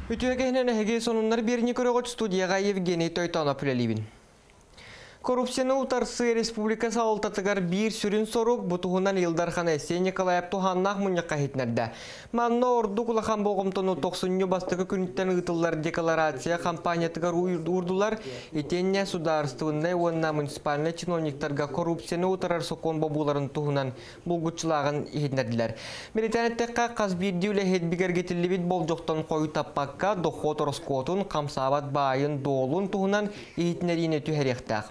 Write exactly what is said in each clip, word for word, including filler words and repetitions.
Ütüyekehinen ehege sonunlar birini körögöç studiyaga Evgeniy Toytanov үлелибин. Korrupsияны утарсы республика саултатыгар bir sürün soruk butuğundan Ildarхан Эссе Николаев Туханнах муньяққа хитнерді. Манна орду кулахан болғымтыны тоқсынны бастығы күніттен ұтылар декларация кампаниятыгар урдулар етенне сударыстығындай онна муниципальный чиновниктарға коррупсияны утарар сокон бабуларын туғынан бұлгучылағын хитнерділер. Британеттекка қазбирді үләхет бігергетілі бит бол жоқтан қойы таппаққа дохот роскотун камсабат байын доолун туғынан хитнеріне түхеректақ.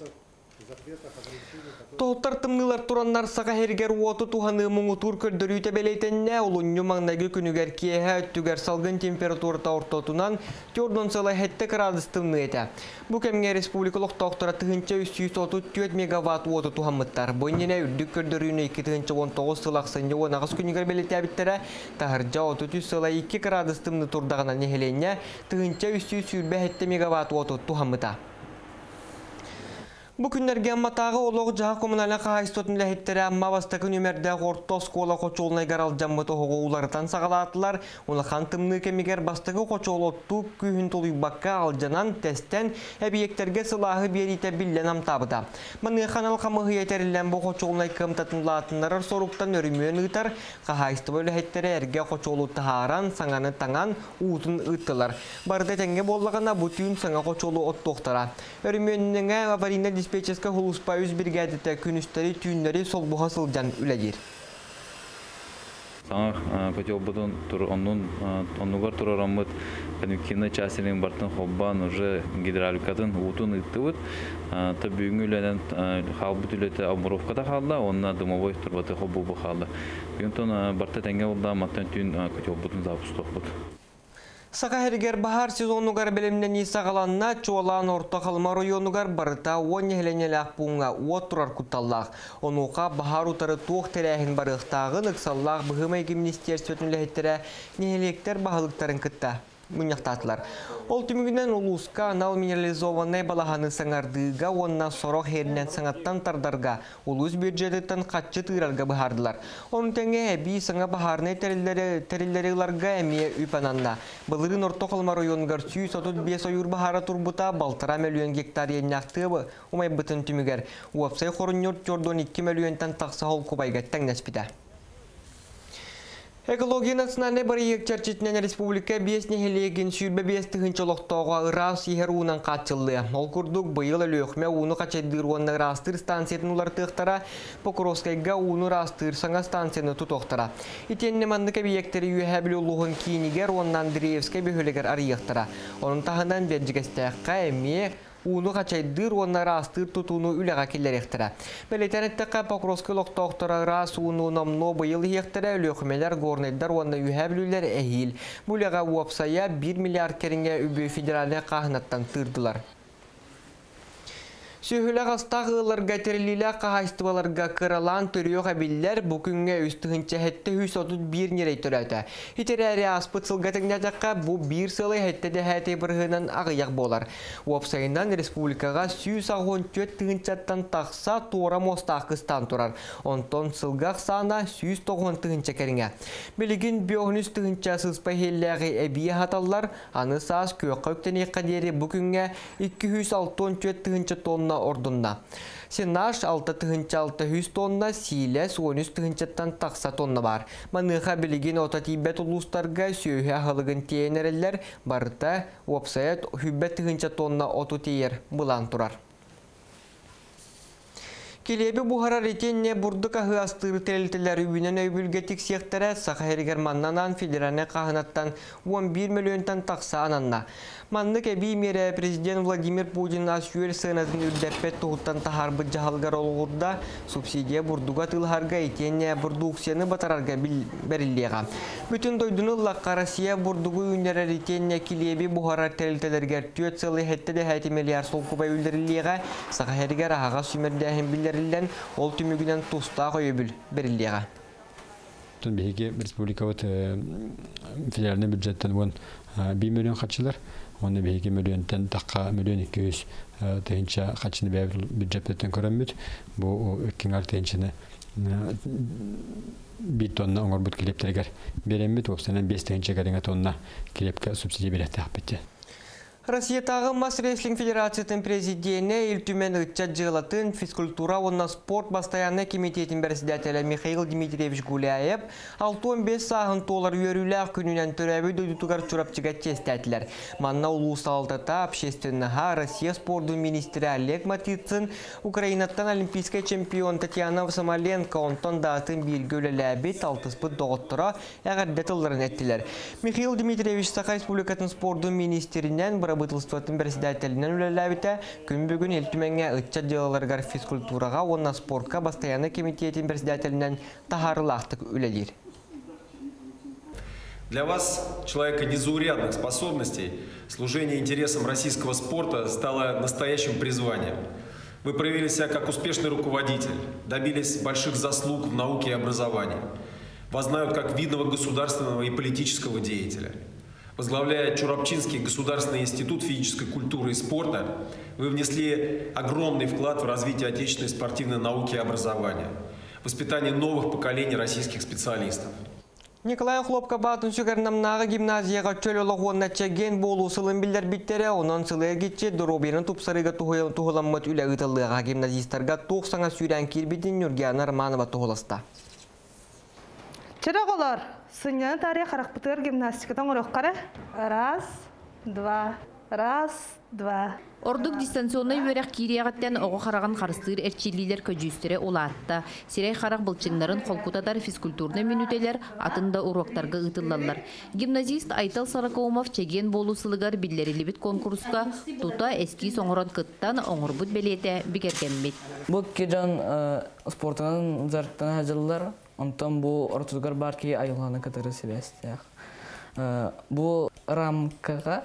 Тоқтар тымнылар тураннар саға хергер уоты туханы мұңытур көрдірүйті белейтенне олынны маңнағы күнігер киеге өттігер салғын температурата ортотунан төрден сылай хетті градус тымны еті. Бұ кәмге республикалық тоқтара тұхынча үч жүз отуз төрт мегаватт уоты тухамыттар. Бұннене үрдік көрдірүйіні екі жүз он тоғыз сылақсынды онағыз күнігер белеті әбіттері тағыржа отуз үч сылай екі градус тымны турдағына нехеленне тұхынча үч жүз сүйірбе мегаватт уоты тухамыта. Bu günlerge ammatағы олығы жаға коммуналына қағайыстотын ләхеттері амма бастақы нөмерді ғорто скола қочолына гарал жаммыты хоғы уларытан сағалатылар. Оны қантымны кемегер бастақы қочол отту күйін толы баққа алжанан тесттен әбиектерге сылағы берейті білден амтабыда. Маны қанал қамығы етерілен бұл қочолына кымтатын латынларыр соруқтан өрімен ұйтар, қағайысты бөлі хеттері әрге қочолу тағаран, саңаны таңан, уытын ұттылар. Барды тәңге болағына бұтүйін саңа қочолу оттуқтара. Өріменіңе аварийна диспетчерска хулуспа үз бригадета күнүстери түйүннери сол бухасылдан үледир. Саңа көтел бұдын тұр, оннуғар тұрарамыд конвективный частерин бартын хоббан уже гидравликатын уутун ыттыбыт. Та бүгін үләнен халбыт үлеті амуровкада қалда, онна дымовой тұрбаты хоббу бұқалды. Бүгін барта тәңге олда маттан түйін көтел бұдын запустық бұд. Сақа хергер бахар сезонугар белемнен исағаланна чуалан орта қалма районугар барыта он нехленелі ақпуңа отырар күтталлақ. Онуға бахар утары туық тәрәхін барықтағын ұқсаллақ бұғымай министерстветін ләхеттері нехелектер бағылықтарын күтті. Мұнияқтатылар. Ол түмігінен ұлысқа анал минерализованный балағаны саңардыға, онна сорок херінен саңаттан тардарға, ұлыс бюджеттен қатшы тырарға бұхардылар. Оның тәңе әбі саңа бағарны тәрілеріларға әмие үпананна. Бұлырын орта қалма районгар жүз отуз бес ойыр бағара турбута балтыра миллион гектар еннақтығы ұмай бұтын түмігер. Уапсай қорын он екі миллионтан тақса ол көбайға тәңнәспіді. Экология национальный барыек чарчетінен республика бес нехелеген сүйірбе бестігін чолықтауға ұрас егер уынан қатшылды. Ол күрдік бұйыл өліқме уыны қачайдыр онны растыр станциятын улар тұқтара, Покровскайға уыны растыр саңа станцияны тұтоқтара. Итенне манды кәбиектері үйәбілі ұлығын кейінігер оннан Дреевскай бөхілігер арияқтара. Оның тағынан бәджігістәққа әме уыны қачайдыр онна растыр тұтуыны үліға келер ектірі. Бәлетәнеттіққа Покровскай лоқтауқтара рас уыны намно бұйыл ектірі өліқмелер горнайдар онна үйәбілілер әйіл. Бұліға уапсая bir миллиард керінге үбі федералы қағынаттан тұрдылар. Сүйілі қастағыларға тәрілілі қағайстываларға қыралан түріоға білдер бүкінге үстігінші әтті жүз отуз бір нерей түрәті. Хитер әрі аспыт сылғатыңдатаққа бұл бір сылы әтті де әті бірғынан ағияқ болар. Уапсайынан республикаға жүз он төрт тығынчаттан тақса туора мостақыстан тұрар. Онтон сылғақ сана жүз тоғыз тығынча кәріңе. Білігін бөғініз тығынча сылспай хелләғі әбие хаталар, аны саас көққа өктен еқадері бүкінге екі жүз он төрт тығынча тонна ордунна. Сенаш алты тығынча алты жүз тонна, силес он үч тығынчаттан тақса тонна бар. Маныға білеген ота тибет ұлыстарға сүйі ағылығын тейенерелер барыта уапсаят хүббет тығынча тонна оту тейер бұлан тұрар. Келебі бұхара ретенне бұрды қағы астыры тәрілтілер үбінен өйбілге тексектері сақа әргер маннанан федераны қағынаттан он бір миллионтан тақса ананна. Манны кәбі мере президент Владимир Путин асүйел сынатын үрдәппет тұғыттан тахарбы жағалғар олғырда субсидия бұрдуға тылғарға етенне бұрдуқсияны батарарға бәрілдеға. Бүтін дойдыны лаққа Россия бұрдуғы үйнері ретенне келебі бұхара тәрілтілергер түйет сылы хетті де әті миллиард сол көбай үлдірілдеға сақа әргер ағаға сүмірдәхін білдер ол түмігінен тұста қойыбіл берілдеға. Бейге республика федеральный бюджеттен bir миллион қатшылар, оны бейге миллионтен таққа миллион екі жүз түйінші қатшыны бәйбіл бюджеттен көрінмейді. Бұл өккен ар түйіншіні bir tonna оңорбут килептерге беремит опсанан беш тыгынча тонна килепке субсидия берет акбетте. Россиятағы Мас Рестлинг Федерацияның президенті Илтүмен Итчат жылатын физкультура онна спорт бастаянны комитетин председателі Михаил Дмитриевич Гуляев алты он беш сағын толар үйерілер күнінен түрәбі дөйдутугар чурапчыға тестәтілер. Манна улус алтата общественныға Россия спорду министрі Олег Матицын, Украинаттан олимпийская чемпион Татьяна Самоленко онтон датын белгі өлеләбет алтыспыт доғыттыра әғарда тылларын әттілер. Михаил Дмитриевич Саха Республикатын спорду министрінен бытылстватын председателінен үлеләбіті күн бүгін елтүменге ұтчат делаларғар физкультураға, онна спортқа бастаяны комитетин председателінен тахарылақтық үлелер. Для вас, человека незаурядных способностей, служение интересам российского спорта стало настоящим призванием. Вы проявили себя как успешный руководитель, добились больших заслуг в науке и образовании. Вас знают как видного государственного и политического деятеля. Возглавляя Чурапчинский государственный институт физической культуры и спорта, вы внесли огромный вклад в развитие отечественной спортивной науки и образования, воспитание новых поколений российских специалистов. Николай Хлопка батын сүгернамнағы гимназияға чөл олығуына чәген болу сылын білдер биттері, онан сылы әргетче дұроберін тұпсарыға тұғыламмат үлі ұтылыға гимназистарға тоқсаңа сүйрен кербетін Нүргияна Романова тұғылыста. Чырағылар, сынияны тарих қарақпытығыр гимнастикадан ұрыққары. Раз, два, раз, два. Ордук дистанционный өрәк кириягаттан оғы қараған қарыстыр әрчелилер көжүстері олатта. Сирей қарақ бұлчыңларын қолкутадар физкультурны минутелер атында уроктарға ұтылалар. Гимназист Айтал Саракомов чеген болу сылығар биллерилибит конкурска тута эски соңыран кыттан оңырбыт белеті бігергенмет. Бұл кежан спортынан зарттан әжілілер. Онтан бұл ортызгар бар ки айылғаны катары себестіяқ. Бұл рамкаға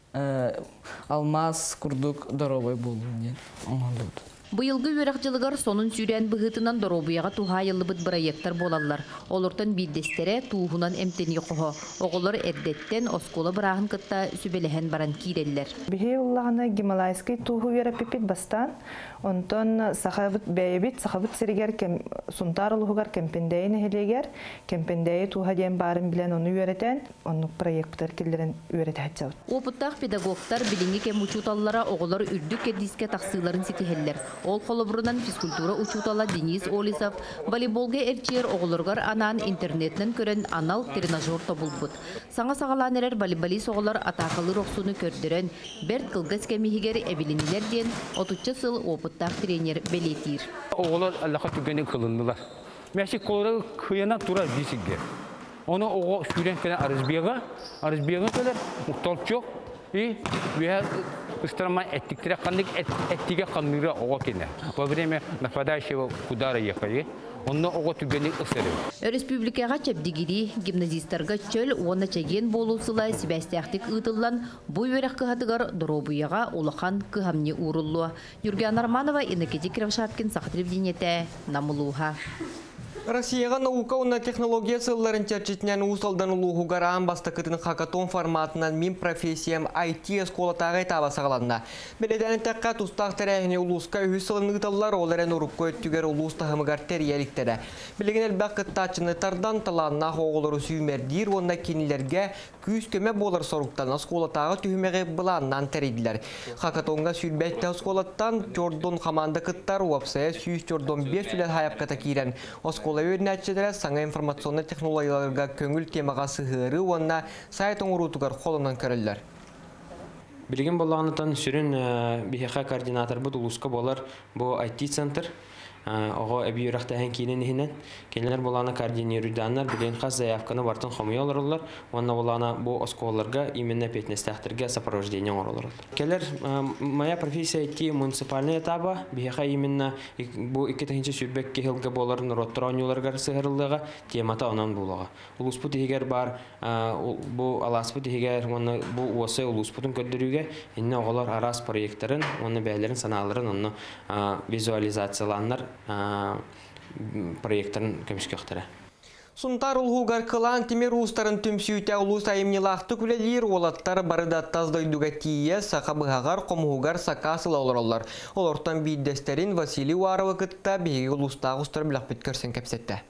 алмаз күрдік доробой болуын оңғандуды. Бұйылғы өрәк жылығар сонын сүйрен бұғытынан доробыяға туға йылыбыт проекттар болалар. Олыртан биддестері туғынан әмтені қоғы. Оғылар әрдеттен осколы бірағын кытта сүбеліген баран кейрелілер. Бихе ұллағына гималайскай туғы верапепет бастан, онтан сақабыт бәйебет, сақабыт сірігер сұнтар ұлығығар кемпендейін әхелегер, кемпендейі туға ден барын білен оны өретен, оның проекттар келдерін өреті әтсауд. Опыттақ педагогтар біліңі кем учуталлара оғылар үрдік кәдіске тақсыларын сетихеллер. Ол қолыбырынан физкультура учутала Денис Олисов, волейболға әрчер оғылырғар анан интернетнен көрін анал тренажер табылбыт. Саңа сағаланерер волейболист оғылар атақылы роқсуны көрдірен, берт қылғыз кәмейгер әбілінілер ден отучы сыл опыттақ тренер белетир. Оғылар аллаға түгені қылындылар. Мәшік қолыры қияна тұра дейсіңге. Оны оғы сүйрен кәне арызбеға, арызбеға кәлер мұқталып жоқ. И вея устрома эттиктера кандык эттиге кандыра ого кене. Во время нападающего удара ехали. Он ого түгени ысыры. Республикага чепдигири гимназисттарга чөл уона чеген болусылай сибәстәхтик ытыллан бу өрәк кыһатыгар доробуяга улахан кыһамни уруллу. Юргияна Романова, Иннокентий Кривошапкин, Сахатривдинете, Намулуха. Россияға наука онна технология сылларын чәрчетінен ұсалдан ұлуғу ғараған бастықытын хакатон форматынан мен профессиям ай ти эсколатағы етаба сағаланна. Беледәні тәққа тұстақ тәрәхіне ұлысқа үйі сылын ұталар оларын ұрып көйттігер ұлыстағымығар тәрияліктері. Білеген әлбәқ қыттачыны тардан таланна хоғылыры сүймердер, онна кенілерге күйіз көме болар сорықтан эсколатағы түйімеғі бұланнан тәрейділер. Хакатонға сүйбәтті эсколаттан Жордон қаманды қыттар уапсая сүйіз Жордон бес үләл хайапқата кейрен эскола өрнәтчелері саңа информационный технологияларға көңіл темаға сығыры, онна сайтын ұрутығар қолынан көрілдер. Білген болағынытан сүрін бейхеқа координатор бұд ұлысқа болар бұл ай ти-центр. Оға әбі үрәқтәйін кейінен ехінен. Кейінлер болағына координируйданлар білген қаз заявканы бартын қомой оларылар. Онна болағына бұл осколарға именно петнестәқтірге сопровождение орылар. Келер, моя профессия ай ти муниципальный этаба. Бейхеқа именно бұл икетахинче сүрбек кехілгі болар роттыраунюларға сығырылыға темата онан болуға. Улуспут егер бар, бұл аласпут егер бұл осы улуспутын көддіруге, инне оғылар арас проекттарын, оны бәйлерін, саналарын, оны визуализацияланлар проекттарын көмішке өқтірі. Сунтар улхугар кылан темир устарын түмсүйте улус айымнилақты күлелер олаттар барыда таздойдуга тие сақабығағар қомуғар сақасыла олар. Ол ортан бейдестерін Василий Уарова кытта бейгі улустағы ұстар білақ біткерсен кәпсетті.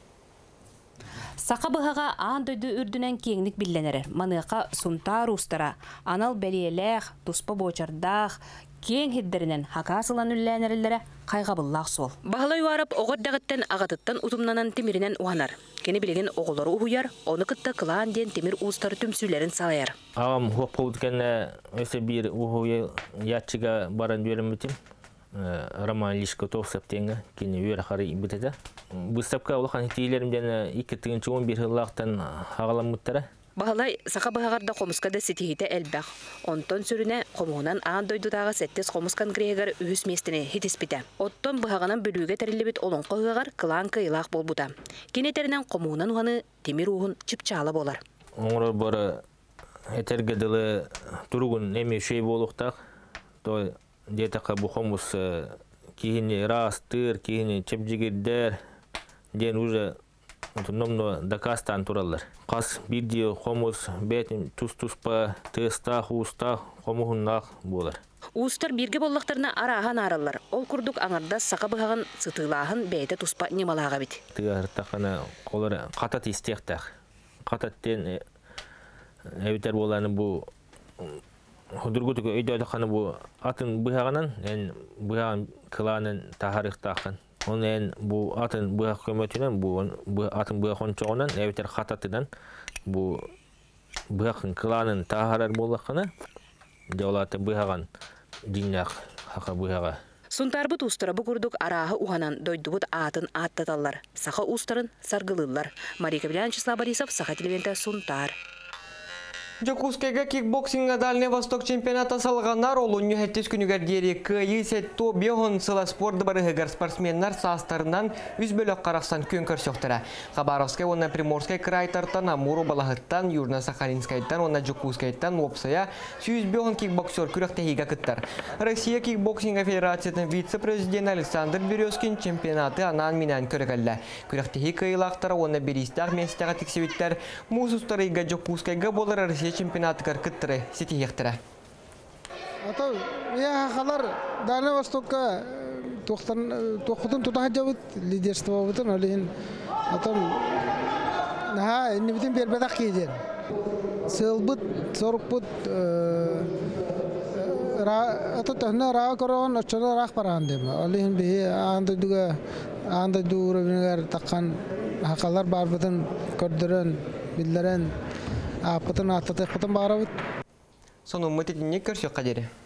Сақабығаға аң дөйді үрдінен кеңдік білленері. Маныққа сунтар устара, анал бәлиеләқ, туспа бочардақ, кең хиддерінен хакасылан үлләнерілері қайғабыллақ сол. Бағылай уарып, оғырдағыттен ағатыттан ұтымнанан темірінен уанар. Кені білеген оғылары ұғыяр, оны күтті қылан ден темір ұстары түмсүлерін салайар. Ағам хоқ болдықені өсі бір ұғыйы ятчыға баран бөлім бітім. Роман Лишко тоқсаптенгі кені өр қары бітеді. Бұстапқа олқан хитейлерімден екі тігінші он бір ғылақтан ағалам мұттары. Бағалай сақабығағарда қомысқада сетихите әлбәқ. Онтон сүріне қомуынан аң дойдудағы сәттес қомысқан грегар үйіс местіне хитеспіті. Оттон бұғағынан бөліге тәрілі олың қойғығар қылан қиылақ болбуда. Кенетерінен қомуынан ұғаны темір уғын чіпчалы болар. Оңыры бары әтергеділі тұрғын әме шей болуқтақ. Детақа бұл қомыс кейіне растыр, кейіне чепжігердер, ден уже номно дакастан туралар. Қас бірде қомыз бәтін тұс-тұспа, тыстақ, ұстақ, қомығыннақ болар. Уыстар бірге боллақтарына араған аралар. Ол күрдік аңарда сақабығаған сытылағын бәйті тұспа немалаға бет. Тығарықтақына қолары қатат істектақ. Қататтен әбітер боланы бұл Худургутук өйді өтіқаны бұл атын бұғағынан, бұғағын қыланын тахарықтақын. Оның бұл атын бұғақ көмөтінен, атын бұғақ ончоғынан, әбітер қататыдан бұғақын қыланын тахарар болаққаны, жаулаты бұғаған диннақ хақа бұғаға. Сунтарбыт устара бұқырдық арағы уғанан дойдубыт атын аттаталар. Сақа устарын сарғылылар. Марика Белянчисла Борисов, Сақа телевенті Сунтар. Жокускайга кикбоксинга Дальний Восток чемпионата салғанар олуны хәттес күнігер дері күйі сәтті беғын сыла спорты барығығар спортсменнар састарынан үз бөлік қарақсан көн көрсөқтірі. Хабаровскай, онна Приморскай крайтартан, Амуру Балахыттан, Южно-Сахалинскайттан, онна Жокускайттан, Опсая, сүйіз беғын кикбоксер күріқті хига кыттар. Россия кикбоксинга федерацияның вице-президент Александр Березкин чемпионаты анан минан көрігілі. Күріқті хига илақтары, онна Беристақ местіға тексевіттер, музустары ига Жокускайга болар Россия чемпионаты кыркыттыры сети ектірі. Ата, я халар Дальний Востокка тоқтын тұтаға жабыт лидерство бұтын, олейін атам наға инебітін бербедақ кейден. Сыл бұт, сорық бұт, ата төхіне раға көріған, өтшіні рақ бараған деймі. Олейін бейі аңды дүгі, аңды дүгі үрігінігер таққан хақалар бар бұтын көрдірін, білдірін, Апытын аттатық бұтын бары бұд. Соны ұмыт етіне көрсек қадері.